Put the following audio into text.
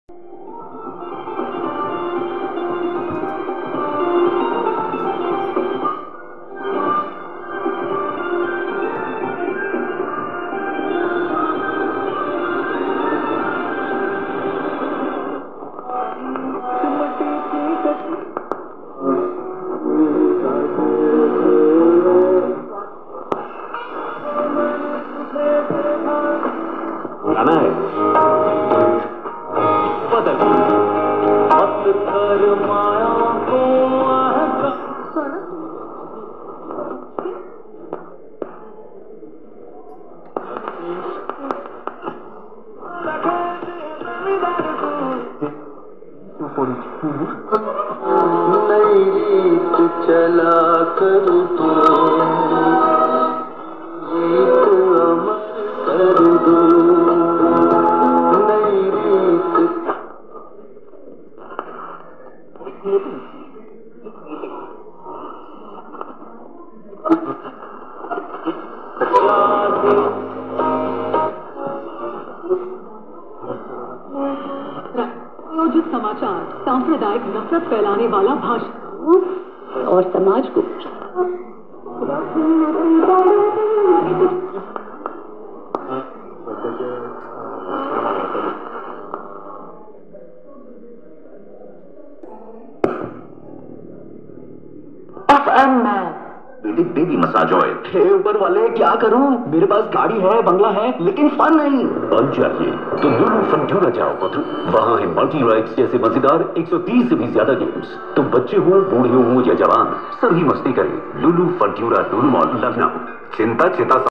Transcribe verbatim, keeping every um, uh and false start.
नई रीत चला कर दो, गीत अमर कर दो, नई रीत। प्रायोजित समाचार सांप्रदायिक नफरत फैलाने वाला भाषण और समाज को बेबी बेबी मसाज ऑयल। हे ऊपर वाले, क्या करूं? मेरे पास गाड़ी है, बंगला है, लेकिन फन नहीं। फन चाहिए तो लुलु फंटूरा जाओ पुत्र। वहाँ है मल्टी राइड्स जैसे मजेदार एक सौ तीस से भी ज्यादा गेम्स। तुम बच्चे हो, बूढ़े हो या जवान, सभी मस्ती करें। Lulu Funtura, Lulu mall, Lucknow. चिंता चिता